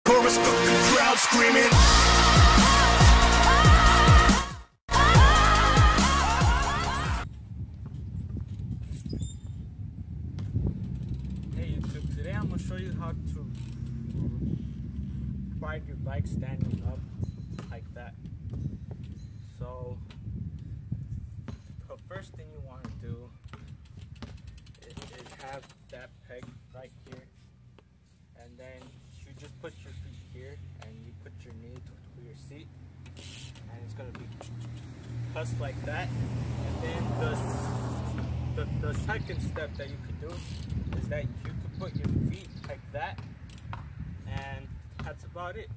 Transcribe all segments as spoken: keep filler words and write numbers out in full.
Chorus, but the crowd screaming. Hey YouTube, today I'm going to show you how to ride your bike standing up like that. So the first thing you want to do is, is have that peg right here, and then you just put your feet here and you put your knee to your seat, and it's going to be just like that. And then the, the, the second step that you could do is that you could put your feet like that, and that's about it.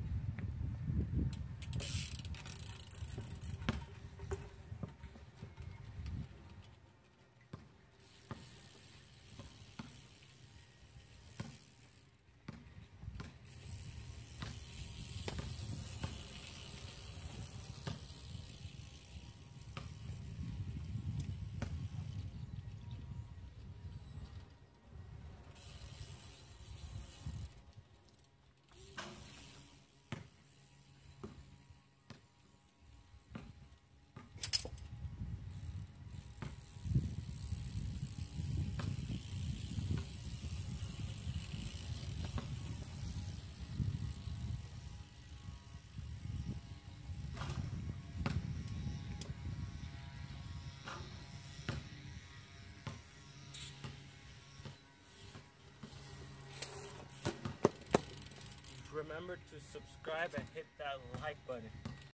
Remember to subscribe and hit that like button.